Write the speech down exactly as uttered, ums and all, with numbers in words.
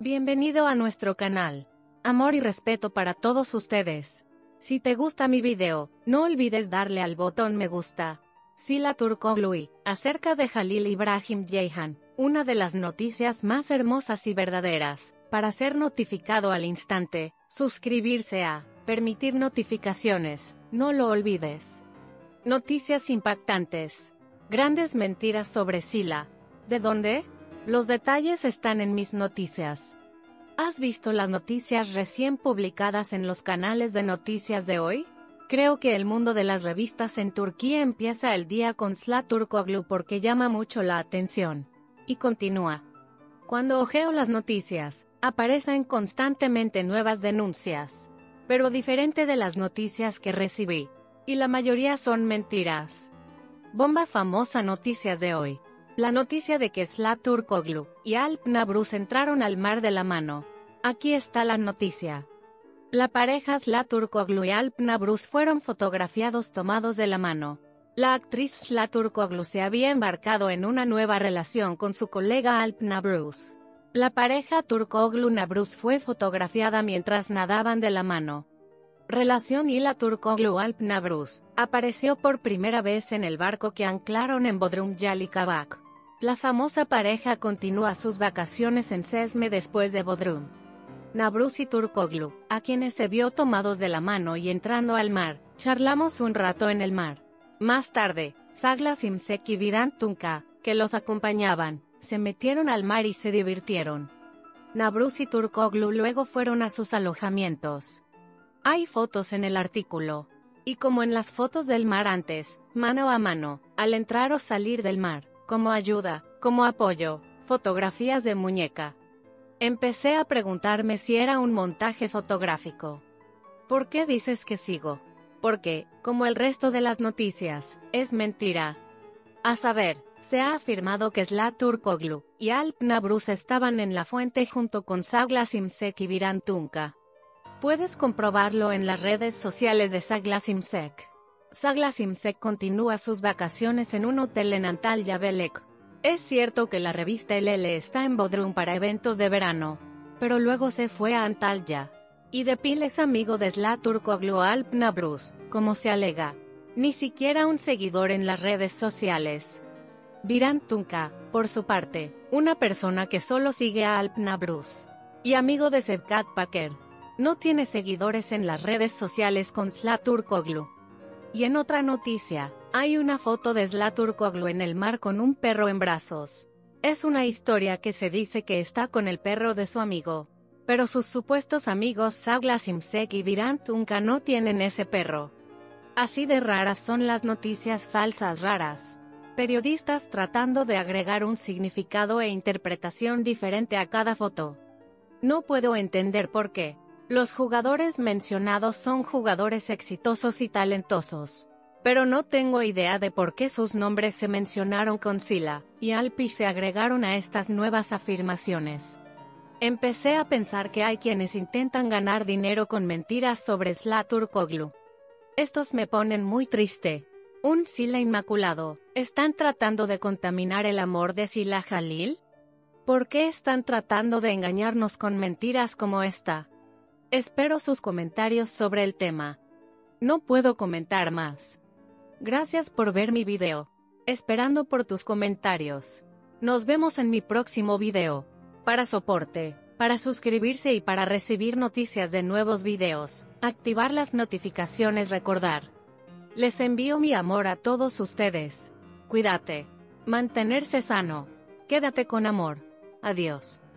Bienvenido a nuestro canal. Amor y respeto para todos ustedes. Si te gusta mi video, no olvides darle al botón me gusta. Sıla Türkoğlu, acerca de Halil İbrahim Ceyhan, una de las noticias más hermosas y verdaderas. Para ser notificado al instante, suscribirse a, permitir notificaciones, no lo olvides. Noticias impactantes. Grandes mentiras sobre Sıla. ¿De dónde? Los detalles están en mis noticias. ¿Has visto las noticias recién publicadas en los canales de noticias de hoy? Creo que el mundo de las revistas en Turquía empieza el día con Sıla Türkoğlu porque llama mucho la atención. Y continúa. Cuando ojeo las noticias, aparecen constantemente nuevas denuncias. Pero diferente de las noticias que recibí. Y la mayoría son mentiras. Bomba famosa noticias de hoy. La noticia de que Sıla Türkoğlu y Alp Navruz entraron al mar de la mano. Aquí está la noticia. La pareja Sıla Türkoğlu y Alp Navruz fueron fotografiados tomados de la mano. La actriz Sıla Türkoğlu se había embarcado en una nueva relación con su colega Alp Navruz. La pareja Türkoğlu-Navruz fue fotografiada mientras nadaban de la mano. Relación Sıla Türkoğlu-Alp Navruz apareció por primera vez en el barco que anclaron en Bodrum Yalıkavak. La famosa pareja continúa sus vacaciones en Çeşme después de Bodrum. Navruz y Türkoğlu, a quienes se vio tomados de la mano y entrando al mar, charlamos un rato en el mar. Más tarde, Sagla Simsek y Viran Tunca, que los acompañaban, se metieron al mar y se divirtieron. Navruz y Türkoğlu luego fueron a sus alojamientos. Hay fotos en el artículo. Y como en las fotos del mar antes, mano a mano, al entrar o salir del mar, como ayuda, como apoyo, fotografías de muñeca. Empecé a preguntarme si era un montaje fotográfico. ¿Por qué dices que sigo? Porque, como el resto de las noticias, es mentira. A saber, se ha afirmado que Sıla Türkoğlu y Alp Navruz estaban en la fuente junto con Sagla Simsek y Viran Tunca. Puedes comprobarlo en las redes sociales de Sagla Simsek. Sagla Simsek continúa sus vacaciones en un hotel en Antalya Belek. Es cierto que la revista El L está en Bodrum para eventos de verano, pero luego se fue a Antalya. Y Depil es amigo de Sıla Türkoğlu Alp Navruz, como se alega. Ni siquiera un seguidor en las redes sociales. Viran Tunca, por su parte, una persona que solo sigue a Alp Navruz. Y amigo de Şevket Paker. No tiene seguidores en las redes sociales con Sıla Türkoğlu. Y en otra noticia, hay una foto de Sıla Türkoğlu en el mar con un perro en brazos. Es una historia que se dice que está con el perro de su amigo. Pero sus supuestos amigos Sagla Simsek y Viran Tunca no tienen ese perro. Así de raras son las noticias falsas raras. Periodistas tratando de agregar un significado e interpretación diferente a cada foto. No puedo entender por qué. Los jugadores mencionados son jugadores exitosos y talentosos. Pero no tengo idea de por qué sus nombres se mencionaron con Sıla y Alp y se agregaron a estas nuevas afirmaciones. Empecé a pensar que hay quienes intentan ganar dinero con mentiras sobre Sıla Türkoğlu. Estos me ponen muy triste. Un Sıla inmaculado, ¿están tratando de contaminar el amor de Sıla Halil? ¿Por qué están tratando de engañarnos con mentiras como esta? Espero sus comentarios sobre el tema. No puedo comentar más. Gracias por ver mi video. Esperando por tus comentarios. Nos vemos en mi próximo video. Para soporte, para suscribirse y para recibir noticias de nuevos videos, activar las notificaciones, recordar. Les envío mi amor a todos ustedes. Cuídate. Mantenerse sano. Quédate con amor. Adiós.